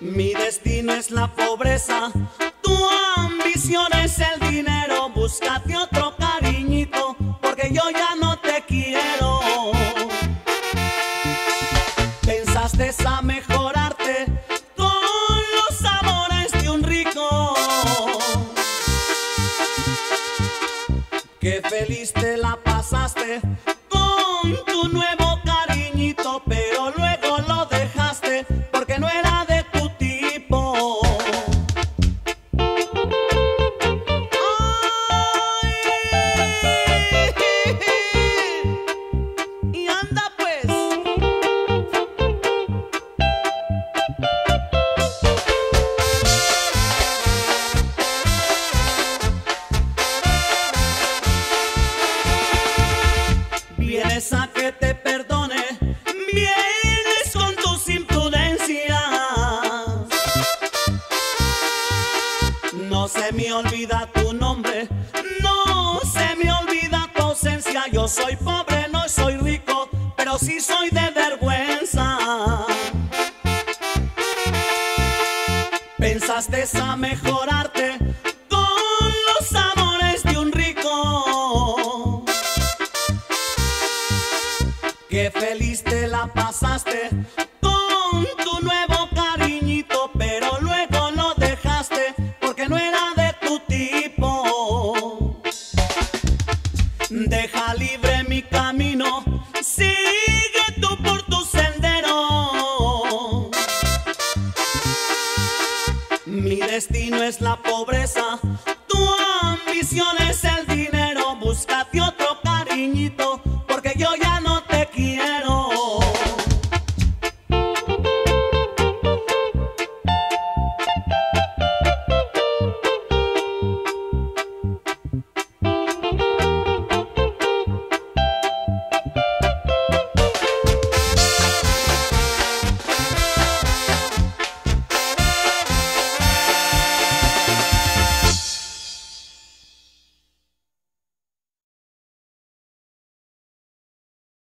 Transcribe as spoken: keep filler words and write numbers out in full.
Mi destino es la pobreza, tu ambición es el dinero. Búscate otro cariñito, porque yo ya no te quiero. Pensaste a mejorarte con los amores de un rico. Qué feliz te la pasaste con tu nuevo cariñito, pero luego lo dejaste porque no era de tu tipo. ¡Ay! Y anda pues. Vienes a que te perdone, vienes con tus imprudencias. No se me olvida tu nombre, no se me olvida tu ausencia. Yo soy pobre, no soy rico, pero sí soy de vergüenza. Pensaste a mejorarte con los amores de un rico. Qué feliz te la pasaste con tu nuevo cariñito, pero luego lo dejaste porque no era de tu tipo. Deja libre mi camino, sigue tú por tu sendero. Mi destino es la pobreza, tu ambición es